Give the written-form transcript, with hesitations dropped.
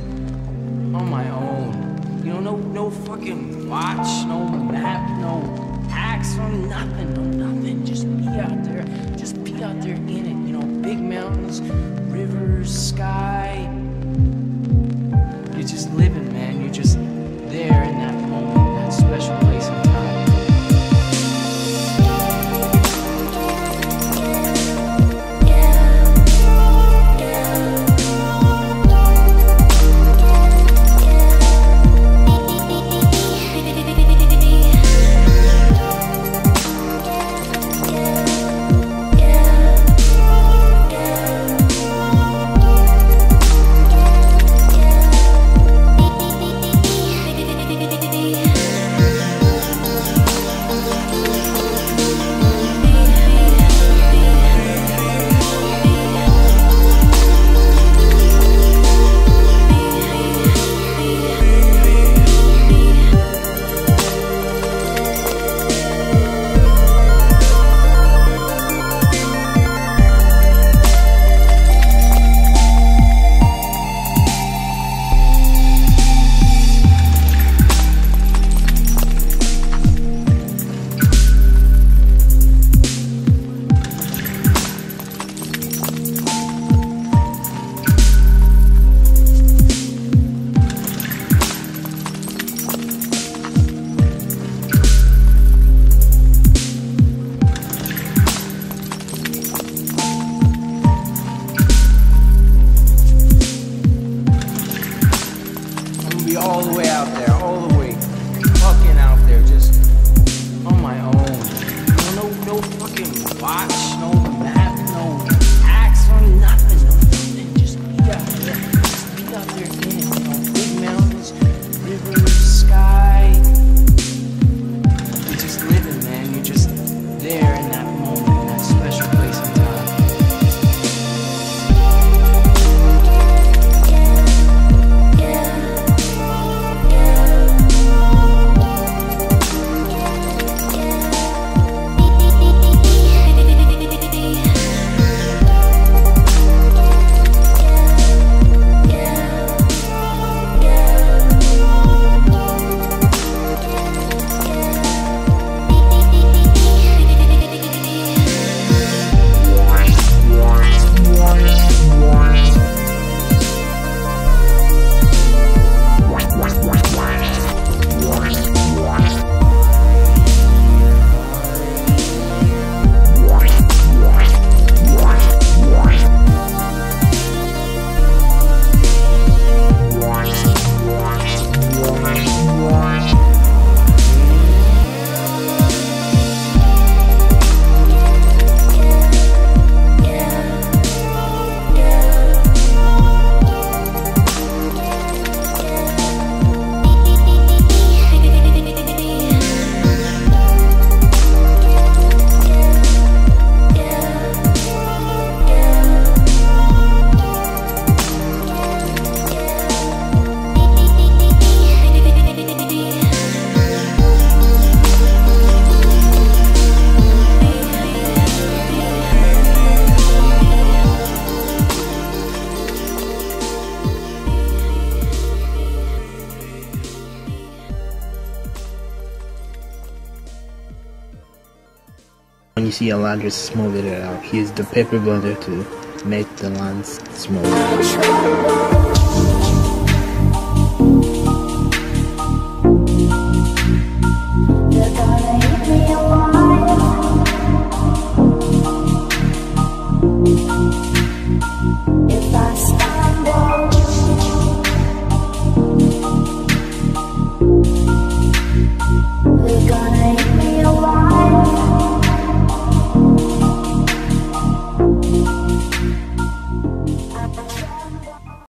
on my own. You know, no fucking watch, no map, no axe, no nothing, no nothing. Just be out there. Just be out there in it. You know, big mountains, rivers, sky. You're just living, man. You're just there in that moment, that special place in time. All the way out there, all the way fucking out there, just on my own. No fucking watch, no map, no axe, no nothing, no nothing. Just be out there, just be out there in it. You know, big mountains, rivers, sky. You're just living, man. You're just there in that moment, in that special place in time. When you see a land just smooth it out, he is the paper blender to make the lands smooth.